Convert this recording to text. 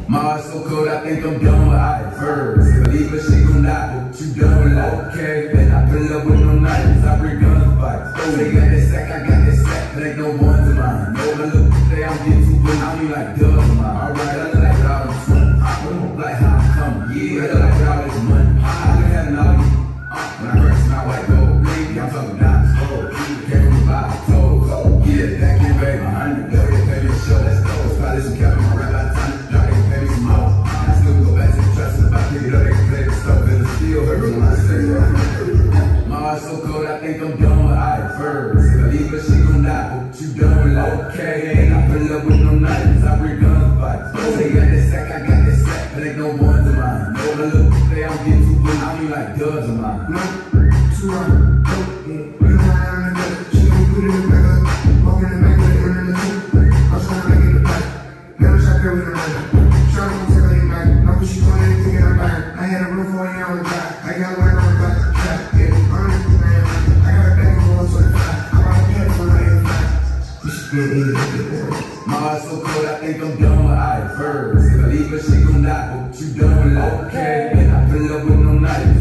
My heart's so cold, I think I'm done with ice. First, believe her, she gon' die, but you done with life. Okay, then I pull up with no knives, I bring guns and fights. Oh, they got that sack, I got that sack, but ain't no ones of mine. No, my little play, I'm getting too good, I mean like dubs of mine. Alright, I look like all this fun. I don't like how I'm coming, yeah, I look like all this money. I been having all these, when I first smile white gold, baby, I'm talking diamonds, gold. Came from the bottom, toes, yeah, thank you, baby. 100, go ahead, pay me a show, let's go. Probably some cap in my rap, by the time it's dry, they can pay me some more. I still go back to the trust, if I pick it up, they can play the stuff, and it still hurt when I say that. My heart's so cold, I think I'm done with ice. First, believe her, she gon' die, but you done with life. Okay, and I pull up with no knives, I bring guns and fights. Oh, they got that sack, I got that sack, but ain't no ones of mine. No, my little play, I'm getting too good, I mean like dubs of mine. Too hard, we don't have to she gon' put it in the back up, walking in the back with it in the two. I'm trying to make it back, never shot there with a knife. Trying to take her back, not because she want anything in her back. I had a room for a year on the back, I got one on the back, yeah, I got a back on 125, I bought a pen for 95. My heart's so cold, I think I'm done with ice. First, believe her, she gon' die, but you done with life. Okay, and I pull up with no knife.